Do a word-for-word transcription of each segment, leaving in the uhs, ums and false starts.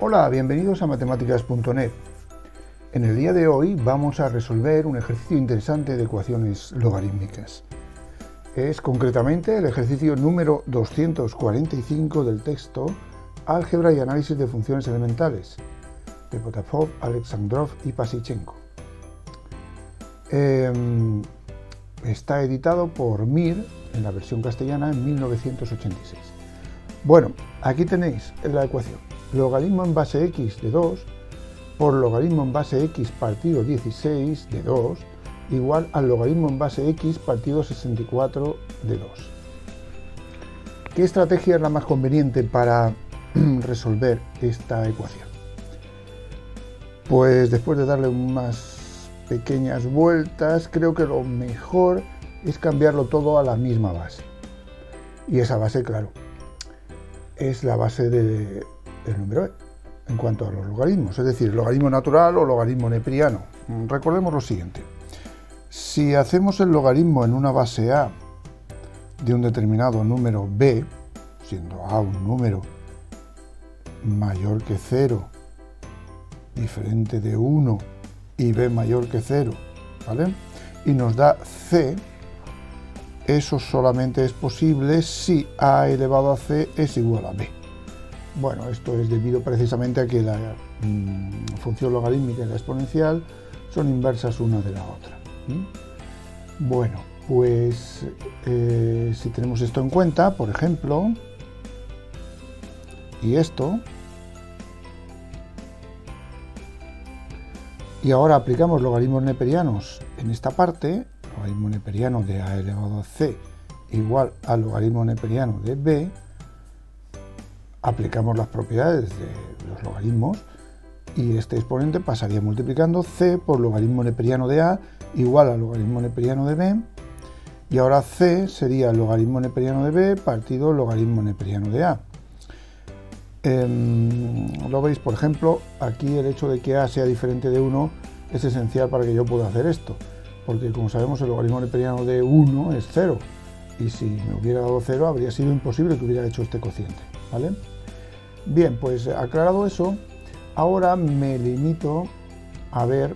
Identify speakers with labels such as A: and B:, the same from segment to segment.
A: Hola, bienvenidos a matemáticas punto net. En el día de hoy vamos a resolver un ejercicio interesante de ecuaciones logarítmicas. Es concretamente el ejercicio número doscientos cuarenta y cinco del texto Álgebra y análisis de funciones elementales, de Potapov, Alexandrov y Pasichenko. Eh, está editado por M I R en la versión castellana en mil novecientos ochenta y seis. Bueno, aquí tenéis la ecuación. Logaritmo en base x de dos por logaritmo en base x partido dieciséis de dos igual al logaritmo en base x partido sesenta y cuatro de dos. ¿Qué estrategia es la más conveniente para resolver esta ecuación? Pues después de darle unas pequeñas vueltas, creo que lo mejor es cambiarlo todo a la misma base. Y esa base, claro, es la base de el número e en cuanto a los logaritmos, es decir, logaritmo natural o logaritmo neperiano. Recordemos lo siguiente: si hacemos el logaritmo en una base a de un determinado número b, siendo a un número mayor que cero, diferente de uno y b mayor que cero, ¿vale? Y nos da c, eso solamente es posible si a elevado a c es igual a b. Bueno, esto es debido precisamente a que la mmm, función logarítmica y la exponencial son inversas una de la otra. ¿Mm? Bueno, pues eh, si tenemos esto en cuenta, por ejemplo, y esto, y ahora aplicamos logaritmos neperianos en esta parte, logaritmo neperiano de a elevado a c igual al logaritmo neperiano de b, aplicamos las propiedades de los logaritmos y este exponente pasaría multiplicando c por logaritmo neperiano de a igual al logaritmo neperiano de b, y ahora c sería logaritmo neperiano de b partido logaritmo neperiano de a. Eh, lo veis, por ejemplo, aquí el hecho de que a sea diferente de uno es esencial para que yo pueda hacer esto, porque como sabemos el logaritmo neperiano de uno es cero, y si me hubiera dado cero habría sido imposible que hubiera hecho este cociente, ¿vale? Bien, pues aclarado eso, ahora me limito a ver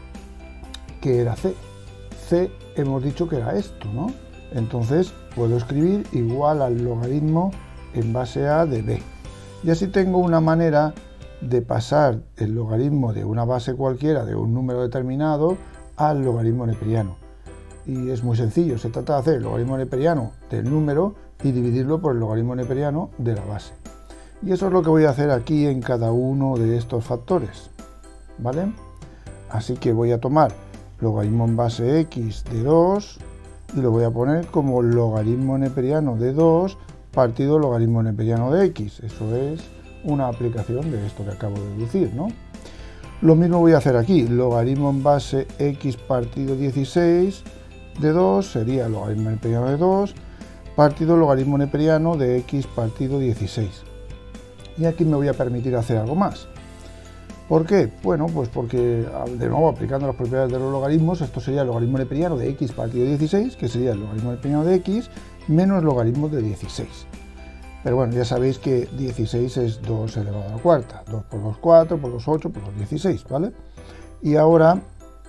A: qué era c. c hemos dicho que era esto, ¿no? Entonces puedo escribir igual al logaritmo en base a de b. Y así tengo una manera de pasar el logaritmo de una base cualquiera, de un número determinado, al logaritmo neperiano. Y es muy sencillo, se trata de hacer el logaritmo neperiano del número y dividirlo por el logaritmo neperiano de la base. Y eso es lo que voy a hacer aquí en cada uno de estos factores, ¿vale? Así que voy a tomar logaritmo en base x de dos y lo voy a poner como logaritmo neperiano de dos partido logaritmo neperiano de x. Eso es una aplicación de esto que acabo de deducir, ¿no? Lo mismo voy a hacer aquí, logaritmo en base x partido dieciséis de dos sería logaritmo neperiano de dos partido logaritmo neperiano de x partido dieciséis. Y aquí me voy a permitir hacer algo más. ¿Por qué? Bueno, pues porque, de nuevo, aplicando las propiedades de los logaritmos, esto sería el logaritmo neperiano de x partido dieciséis, que sería el logaritmo neperiano de x, menos logaritmo de dieciséis. Pero bueno, ya sabéis que dieciséis es dos elevado a la cuarta. dos por dos, cuatro, por dos, ocho, por dos, dieciséis, ¿vale? Y ahora,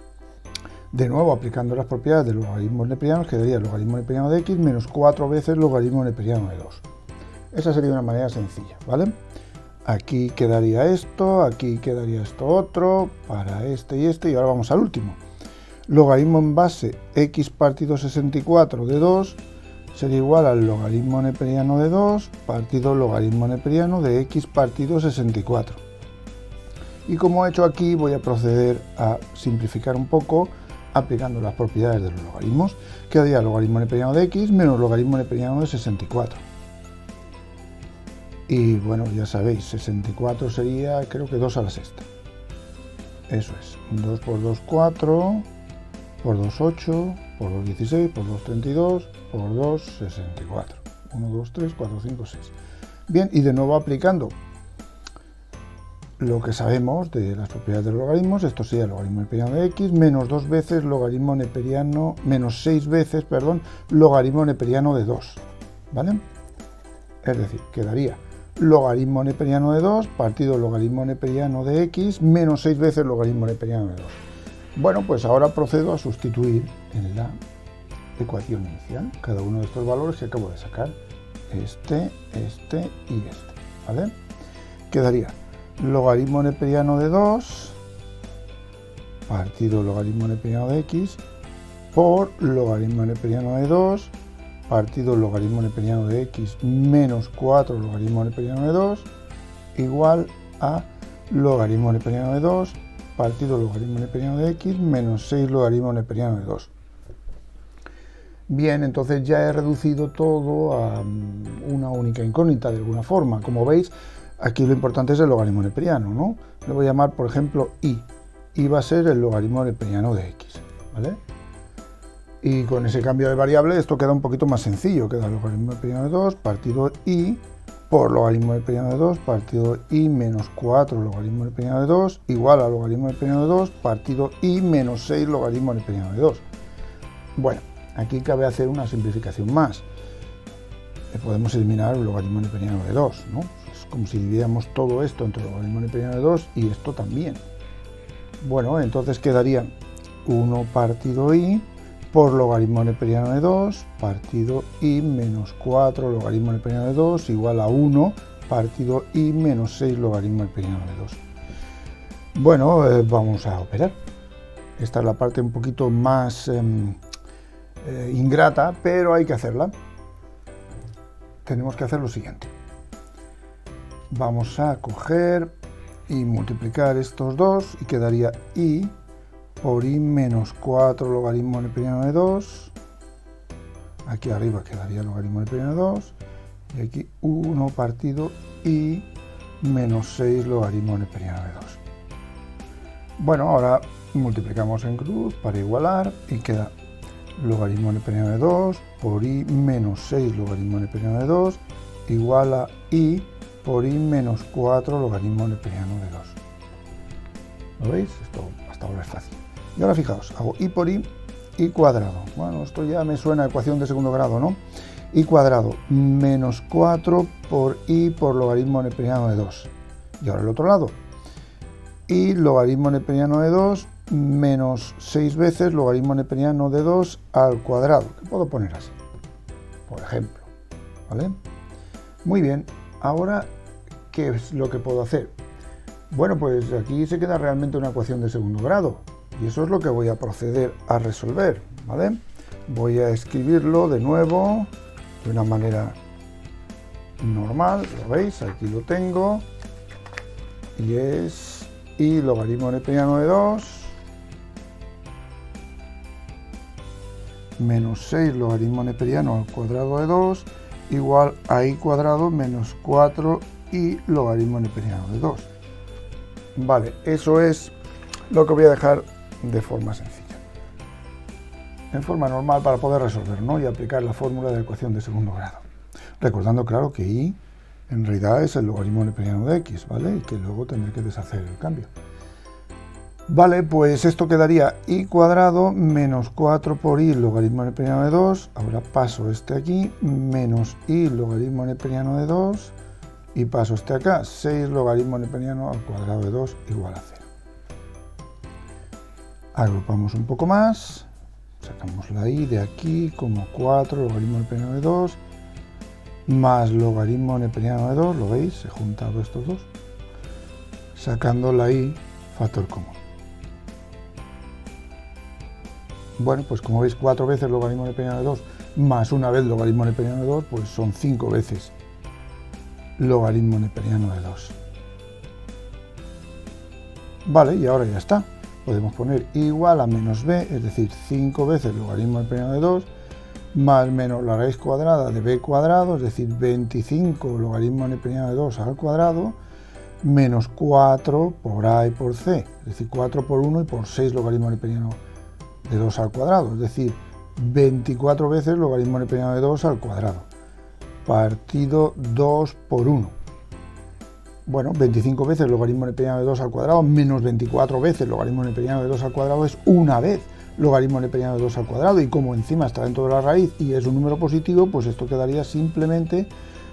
A: de nuevo, aplicando las propiedades de los logaritmos neperianos, quedaría el logaritmo neperiano de x menos cuatro veces logaritmo neperiano de dos. Esa sería una manera sencilla, ¿vale? Aquí quedaría esto, aquí quedaría esto otro, para este y este, y ahora vamos al último. Logaritmo en base x partido sesenta y cuatro de dos sería igual al logaritmo neperiano de dos partido logaritmo neperiano de x partido sesenta y cuatro. Y como he hecho aquí, voy a proceder a simplificar un poco aplicando las propiedades de los logaritmos. Quedaría logaritmo neperiano de x menos logaritmo neperiano de sesenta y cuatro. Y bueno, ya sabéis, sesenta y cuatro sería, creo que dos a la sexta. Eso es, dos por dos, cuatro, por dos, ocho, por dos, dieciséis, por dos, treinta y dos, por dos, sesenta y cuatro. uno, dos, tres, cuatro, cinco, seis. Bien, y de nuevo aplicando lo que sabemos de las propiedades de los logaritmos, esto sería el logaritmo neperiano de x menos dos veces logaritmo neperiano, menos seis veces, perdón, logaritmo neperiano de dos, ¿vale? Es decir, quedaría logaritmo neperiano de dos partido logaritmo neperiano de x menos seis veces logaritmo neperiano de dos. Bueno, pues ahora procedo a sustituir en la ecuación inicial cada uno de estos valores que acabo de sacar. Este, este y este, ¿vale? Quedaría logaritmo neperiano de dos partido logaritmo neperiano de x por logaritmo neperiano de dos partido logaritmo neperiano de x menos cuatro logaritmo neperiano de dos igual a logaritmo neperiano de dos partido logaritmo neperiano de x menos seis logaritmo neperiano de dos. Bien, entonces ya he reducido todo a una única incógnita de alguna forma. Como veis, aquí lo importante es el logaritmo neperiano, ¿no? Le voy a llamar, por ejemplo, y. Y va a ser el logaritmo neperiano de x, ¿vale? Y con ese cambio de variable esto queda un poquito más sencillo. Queda logaritmo neperiano de dos partido y por logaritmo neperiano de dos partido y menos cuatro logaritmo neperiano de dos igual a logaritmo neperiano de dos partido y menos seis logaritmo neperiano de dos. Bueno, aquí cabe hacer una simplificación más. Podemos eliminar el logaritmo neperiano de dos, ¿no? Es como si dividiéramos todo esto entre el logaritmo neperiano de dos y esto también. Bueno, entonces quedaría uno partido i por logaritmo neperiano de dos partido i menos cuatro logaritmo neperiano de dos igual a uno partido i menos seis logaritmo neperiano de dos. Bueno, eh, vamos a operar. Esta es la parte un poquito más eh, eh, ingrata, pero hay que hacerla. Tenemos que hacer lo siguiente. Vamos a coger y multiplicar estos dos y quedaría i por i menos cuatro logaritmo neperiano de dos. Aquí arriba quedaría logaritmo neperiano de dos. Y aquí uno partido i menos seis logaritmo neperiano de dos. Bueno, ahora multiplicamos en cruz para igualar y queda logaritmo neperiano de dos por i menos seis logaritmo neperiano de dos igual a i por i menos cuatro logaritmo neperiano de dos. ¿Lo veis? Esto hasta ahora es fácil. Y ahora fijaos, hago i por i, i cuadrado. Bueno, esto ya me suena a ecuación de segundo grado, ¿no? I cuadrado menos cuatro por i por logaritmo neperiano de dos. Y ahora el otro lado. I logaritmo neperiano de dos menos seis veces logaritmo neperiano de dos al cuadrado. Que puedo poner así, por ejemplo. ¿Vale? Muy bien. Ahora, ¿qué es lo que puedo hacer? Bueno, pues aquí se queda realmente una ecuación de segundo grado. Y eso es lo que voy a proceder a resolver, ¿vale? Voy a escribirlo de nuevo de una manera normal, ¿lo veis? Aquí lo tengo. Y es i logaritmo neperiano de dos menos seis logaritmo neperiano al cuadrado de dos igual a i cuadrado menos cuatro i logaritmo neperiano de dos. Vale, eso es lo que voy a dejar de forma sencilla. En forma normal para poder resolver, ¿no? Y aplicar la fórmula de la ecuación de segundo grado. Recordando, claro, que i en realidad es el logaritmo neperiano de x, ¿vale? Y que luego tendré que deshacer el cambio. Vale, pues esto quedaría i cuadrado menos cuatro por i logaritmo neperiano de dos, ahora paso este aquí, menos i logaritmo neperiano de dos, y paso este acá, seis logaritmo neperiano al cuadrado de dos igual a cero. Agrupamos un poco más, sacamos la i de aquí como cuatro logaritmo neperiano de dos, más logaritmo neperiano de dos, ¿lo veis? He juntado estos dos, sacando la i factor común. Bueno, pues como veis, cuatro veces logaritmo neperiano de dos más una vez logaritmo neperiano de dos, pues son cinco veces logaritmo neperiano de dos. Vale, y ahora ya está. Podemos poner igual a menos b, es decir, cinco veces logaritmo neperiano de dos, más menos la raíz cuadrada de b cuadrado, es decir, veinticinco logaritmo neperiano de dos al cuadrado, menos cuatro por a y por c, es decir, cuatro por uno y por seis logaritmo neperiano de dos al cuadrado, es decir, veinticuatro veces logaritmo neperiano de dos al cuadrado, partido dos por uno. Bueno, veinticinco veces logaritmo neperiano de dos al cuadrado menos veinticuatro veces logaritmo neperiano de dos al cuadrado es una vez logaritmo neperiano de dos al cuadrado, y como encima está dentro de la raíz y es un número positivo, pues esto quedaría simplemente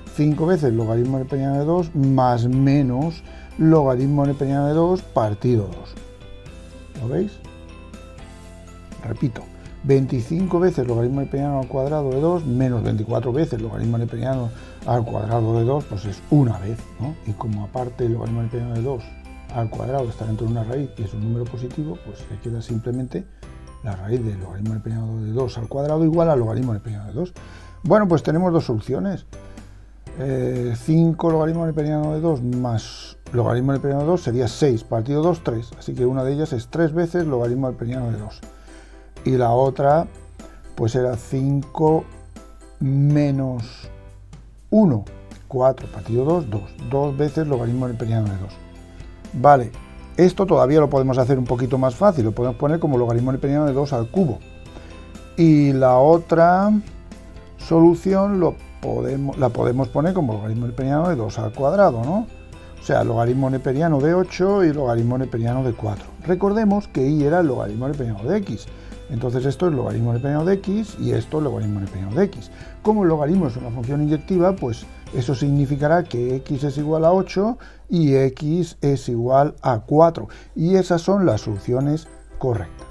A: cinco veces logaritmo neperiano de dos más menos logaritmo neperiano de dos partido dos. ¿Lo veis? Repito, veinticinco veces logaritmo neperiano al cuadrado de dos menos veinticuatro veces logaritmo neperiano al cuadrado de dos, pues es una vez, ¿no? Y como aparte el logaritmo neperiano de dos al cuadrado está dentro de una raíz y es un número positivo, pues se queda simplemente la raíz del logaritmo neperiano de dos al cuadrado igual al logaritmo neperiano de dos. Bueno, pues tenemos dos soluciones. Eh, cinco logaritmo neperiano de dos más logaritmo neperiano de dos sería seis partido dos, tres. Así que una de ellas es tres veces logaritmo neperiano de dos. Y la otra, pues era cinco menos uno, cuatro partido dos, dos. dos veces logaritmo neperiano de dos. Vale, esto todavía lo podemos hacer un poquito más fácil. Lo podemos poner como logaritmo neperiano de dos al cubo. Y la otra solución lo podemos, la podemos poner como logaritmo neperiano de dos al cuadrado, ¿no? O sea, logaritmo neperiano de ocho y logaritmo neperiano de cuatro. Recordemos que y era el logaritmo neperiano de x. Entonces esto es logaritmo neperiano de x y esto es logaritmo neperiano de x. Como el logaritmo es una función inyectiva, pues eso significará que x es igual a ocho y x es igual a cuatro. Y esas son las soluciones correctas.